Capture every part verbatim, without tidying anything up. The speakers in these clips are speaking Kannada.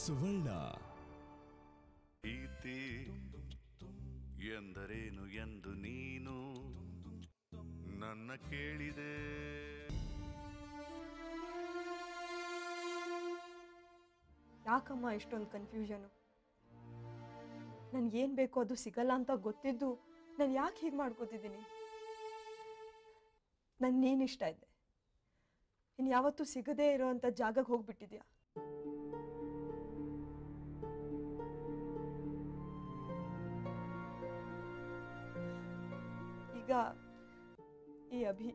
ಸುವರ್ಣ. ಪ್ರೀತಿ ಎಂದರೇನು ಎಂದು ನೀನು ನನ್ನ ಕೇಳಿದೆ. ಯಾಕಮ್ಮ ಇಷ್ಟೊಂದು ಕನ್ಫ್ಯೂಷನು? ನನ್ಗೇನು ಬೇಕೋ ಅದು ಸಿಗಲ್ಲ ಅಂತ ಗೊತ್ತಿದ್ದು ನಾನು ಯಾಕೆ ಹೀಗೆ ಮಾಡ್ಕೋತಿದ್ದೀನಿ? ನನ್ ನೀನು ಇಷ್ಟ ಇದೆ, ಇನ್ನು ಯಾವತ್ತೂ ಸಿಗದೇ ಇರೋವಂಥ ಜಾಗಕ್ಕೆ ಹೋಗ್ಬಿಟ್ಟಿದ್ಯಾ. ಈಗ ಈ ಅಭಿ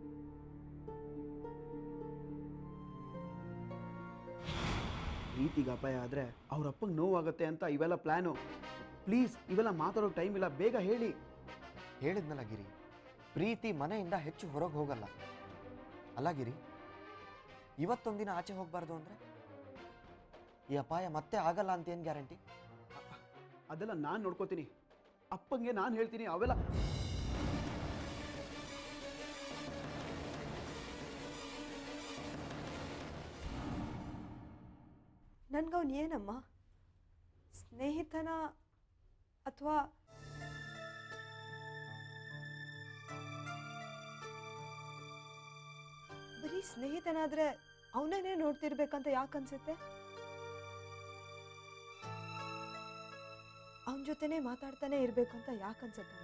ಪ್ರೀತಿಗೆ ಅಪಾಯ ಆದರೆ ಅವ್ರ ಅಪ್ಪಂಗೆ ನೋವಾಗುತ್ತೆ ಅಂತ ಇವೆಲ್ಲ ಪ್ಲ್ಯಾನು. ಪ್ಲೀಸ್ ಇವೆಲ್ಲ ಮಾತಾಡೋ ಟೈಮ್ ಇಲ್ಲ, ಬೇಗ ಹೇಳಿ. ಹೇಳಿದ್ನಲ್ಲ ಗಿರಿ, ಪ್ರೀತಿ ಮನೆಯಿಂದ ಹೆಚ್ಚು ಹೊರಗೆ ಹೋಗಲ್ಲ ಅಲ್ಲ ಗಿರಿ. ಇವತ್ತೊಂದಿನ ಆಚೆ ಹೋಗಬಾರ್ದು ಅಂದರೆ ಈ ಅಪಾಯ ಮತ್ತೆ ಆಗಲ್ಲ ಅಂತ ಏನು ಗ್ಯಾರಂಟಿ? ಅದೆಲ್ಲ ನಾನು ನೋಡ್ಕೋತೀನಿ, ಅಪ್ಪಂಗೆ ನಾನು ಹೇಳ್ತೀನಿ. ಅವೆಲ್ಲ ನನ್ಗವನು ಏನಮ್ಮ, ಸ್ನೇಹಿತನ ಅಥವಾ ಬರೀ ಸ್ನೇಹಿತನಾದ್ರೆ ಅವನನ್ನೇ ನೋಡ್ತಿರ್ಬೇಕಂತ ಯಾಕೆ ಅನ್ಸುತ್ತೆ? ಅವನ ಜೊತೆನೆ ಮಾತಾಡ್ತಾನೆ ಇರ್ಬೇಕಂತ ಯಾಕೆ ಅನ್ಸತ್ತಮ್ಮ?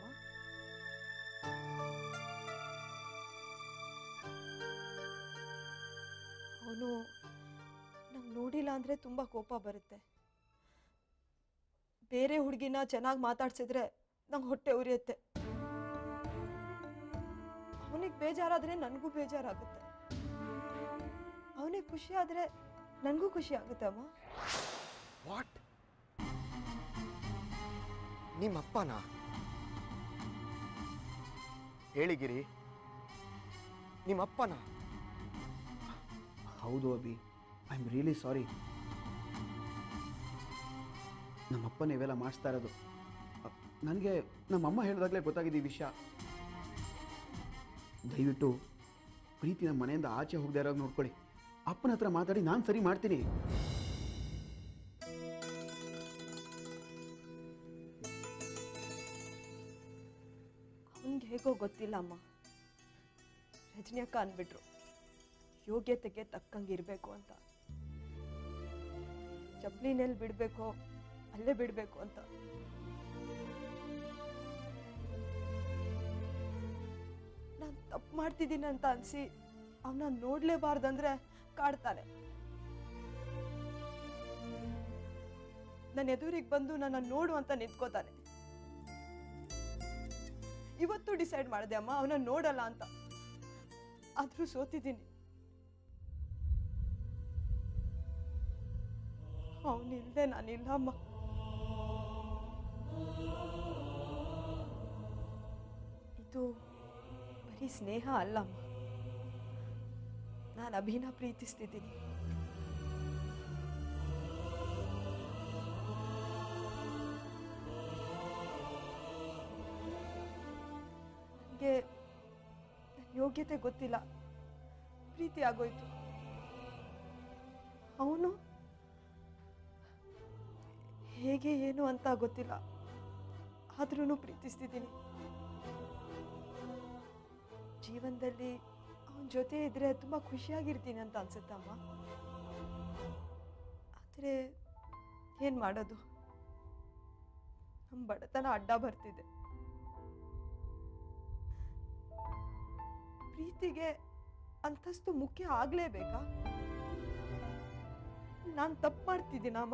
ಅವನು ನಂಗೆ ನೋಡಿಲ್ಲ ಅಂದ್ರೆ ತುಂಬಾ ಕೋಪ ಬರುತ್ತೆ. ಬೇರೆ ಹುಡುಗಿನ ಚೆನ್ನಾಗಿ ಮಾತಾಡ್ಸಿದ್ರೆ ನಂಗೆ ಹೊಟ್ಟೆ ಉರಿಯುತ್ತೆ. ಅವನಿಗೆ ಬೇಜಾರಾದ್ರೆ ನನಗೂ ಬೇಜಾರಾಗುತ್ತೆ. ಅವನಿಗೆ ಖುಷಿ ಆದ್ರೆ ನನಗೂ ಖುಷಿ ಆಗುತ್ತೆ ಅಮ್ಮ. ವಾಟ್? ನಿಮ್ಮಪ್ಪನ ಹೇಳಿಗಿರಿ, ನಿಮ್ಮಪ್ಪನ? ಹೌದು Abhi, I am really sorry. ನಮ್ಮಪ್ಪನ ಇವೆಲ್ಲ ಮಾಡಿಸ್ತಾ ಇರೋದು. ನನಗೆ ನಮ್ಮಮ್ಮ ಹೇಳಿದಾಗಲೇ ಗೊತ್ತಾಗಿದೆ ಈ ವಿಷಯ. ದಯವಿಟ್ಟು ಪ್ರೀತಿ ನಮ್ಮ ಮನೆಯಿಂದ ಆಚೆ ಹೋಗದೆ ಇರೋದು ನೋಡ್ಕೊಳ್ಳಿ. ಅಪ್ಪನ ಹತ್ರ ಮಾತಾಡಿ ನಾನು ಸರಿ ಮಾಡ್ತೀನಿ. ಅವನಿಗೆ ಹೇಗೋ ಗೊತ್ತಿಲ್ಲ ಅಮ್ಮ, ರಜನಿ ಅಕ್ಕ ಅಂದ್ಬಿಟ್ರು ಯೋಗ್ಯತೆಗೆ ತಕ್ಕಂಗೆ ಇರಬೇಕು ಅಂತ. ಚಪ್ಲಿನಲ್ಲಿ ಬಿಡಬೇಕೋ ಅಲ್ಲೇ ಬಿಡಬೇಕು ಅಂತ. ನಾನು ತಪ್ಪು ಮಾಡ್ತಿದ್ದೀನಿ ಅಂತ ಅನ್ಸಿ ಅವನ ನೋಡ್ಲೇಬಾರ್ದಂದ್ರೆ ಕಾಡ್ತಾನೆ. ನನ್ನ ಎದುರಿಗೆ ಬಂದು ನನ್ನ ನೋಡು ಅಂತ ನಿಂತ್ಕೋತಾನೆ. ಇವತ್ತು ಡಿಸೈಡ್ ಮಾಡಿದೆ ಅಮ್ಮ ಅವನ ನೋಡಲ್ಲ ಅಂತ, ಆದ್ರೂ ಸೋತಿದ್ದೀನಿ. ಅವನಿಲ್ದೆ ನಾನಿಲ್ಲ ಅಮ್ಮ. ಇದು ಬರೀ ಸ್ನೇಹ ಅಲ್ಲ ಅಮ್ಮ, ನಾನು ಅಭಿನ ಪ್ರೀತಿಸ್ತಿದ್ದೀನಿ. ನನಗೆ ನನ್ನ ಯೋಗ್ಯತೆ ಗೊತ್ತಿಲ್ಲ, ಪ್ರೀತಿ ಆಗೋಯ್ತು. ಅವನು ಹೇಗೆ ಏನು ಅಂತ ಗೊತ್ತಿಲ್ಲ, ಆದ್ರೂ ಪ್ರೀತಿಸ್ತಿದ್ದೀನಿ. ಜೀವನದಲ್ಲಿ ಅವನ ಜೊತೆ ಇದ್ರೆ ತುಂಬಾ ಖುಷಿಯಾಗಿರ್ತೀನಿ ಅಂತ ಅನ್ಸುತ್ತಮ್ಮ. ಆದರೆ ಏನ್ ಮಾಡೋದು, ನಮ್ಮ ಬಡತನ ಅಡ್ಡ ಬರ್ತಿದೆ. ಪ್ರೀತಿಗೆ ಅಂತಸ್ತು ಮುಖ್ಯ ಆಗ್ಲೇಬೇಕಾ? ನಾನು ತಪ್ಪು ಮಾಡ್ತಿದ್ದೀನಮ್ಮ.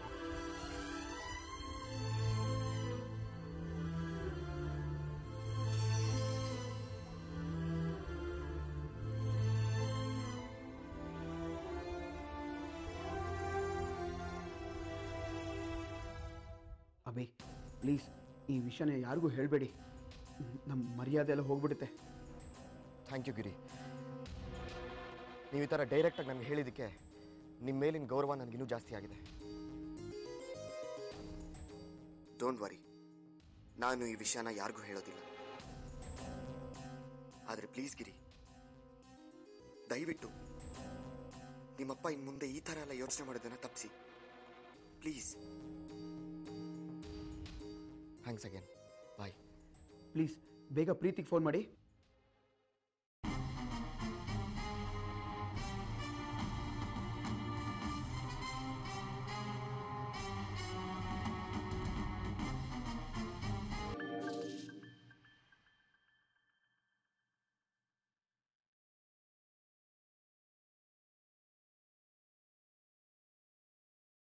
ಅಭಿ ಪ್ಲೀಸ್ ಈ ವಿಷಯನ ಯಾರಿಗೂ ಹೇಳಬೇಡಿ, ನಮ್ಮ ಮರ್ಯಾದೆ ಎಲ್ಲ ಹೋಗ್ಬಿಡುತ್ತೆ. ಥ್ಯಾಂಕ್ ಯು ಗಿರಿ, ನೀವು ಈ ಥರ ಡೈರೆಕ್ಟಾಗಿ ನನಗೆ ಹೇಳಿದ್ದಕ್ಕೆ ನಿಮ್ಮ ಮೇಲಿನ ಗೌರವ ನನಗಿನ್ನೂ ಜಾಸ್ತಿ ಆಗಿದೆ. ಡೋಂಟ್ ವರಿ, ನಾನು ಈ ವಿಷಯನ ಯಾರಿಗೂ ಹೇಳೋದಿಲ್ಲ. ಆದರೆ ಪ್ಲೀಸ್ ಗಿರಿ, ದಯವಿಟ್ಟು ನಿಮ್ಮಪ್ಪ ಇನ್ನು ಮುಂದೆ ಈ ಥರ ಎಲ್ಲ ಯೋಚನೆ ಮಾಡೋದನ್ನು ತಪ್ಪಿಸಿ. Please. Thanks again. Bye. Please ಬೇಗ ಪ್ರೀತಿಗೆ ಫೋನ್ ಮಾಡಿ.